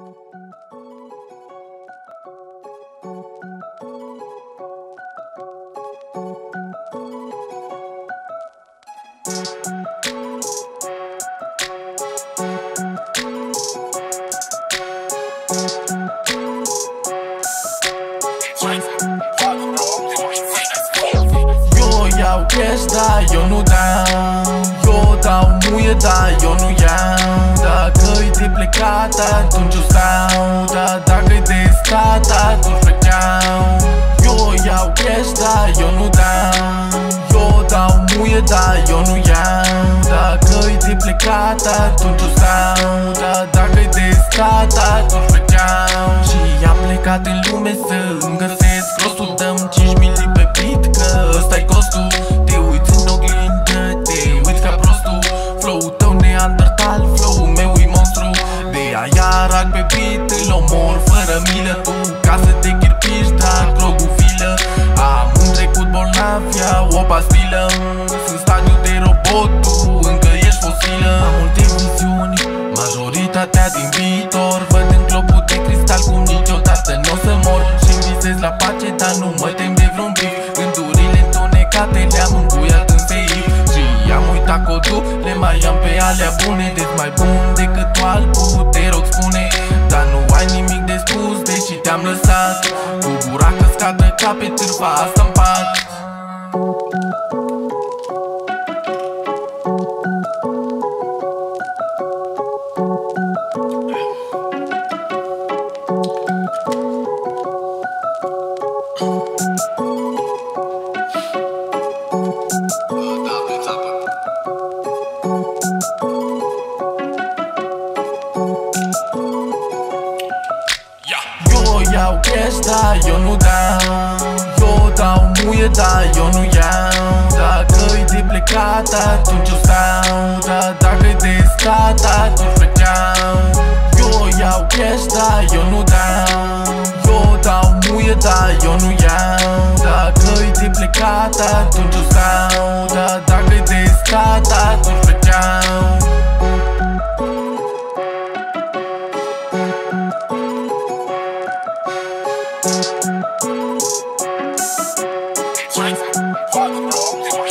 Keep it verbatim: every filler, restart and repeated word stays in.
Eu iau cash, dar eu nu dau. Eu dau muie, dar eu nu iau. Dacă-i de plecat, atunci o stau. Dar dacă-i de stat, atunci făceau. Eu iau cash, dar eu nu dau. Eu dau muie, dar eu nu iau. Dacă-i de plecat, atunci o stau. Dar dacă-i de stat, atunci făceau. Și am plecat în lume să îmi găsesc rostul. Dăm cinci mili pe beat, că ăsta-i costul. Te uiți în oglindă, te uiți ca prostul. Flow-ul tău neandertal, flow-ul meu e monstru. De aia rag pe beat, îl omor fără milă. Tu ca să te chirpiști, dar drogul filă. Am un trecut bolnav, iau o pastilă. Sunt stadiu de robot, tu încă ești fosilă. Am multe viziuni, majoritatea din viitor. Văd în globul de cristal cum niciodată n-o să mor. Și-mi visez la pace, dar nu mă tem de vreun bif. Gândurile întunecate le-am încuiat în seif. Și am uitat codul, le mai am pe alea bune. Deci mai bun decât tu albul, te rog spune. Dar nu ai nimic de spus, deși te-am lăsat cu gura căscată ca pe târfa asta în pat. Eu iau cash, dar eu nu dau. Eu dau muie, dar eu nu iau. Dacă-i de plecat, atunci o stau. Dar dacă-i de stat, atunci făceau. Eu iau cash, dar eu nu dau. Eu dau muie, dar eu nu iau. Dacă-i de plecat, atunci o stau. Dar dacă-i de stat, atunci făceau. Fuck the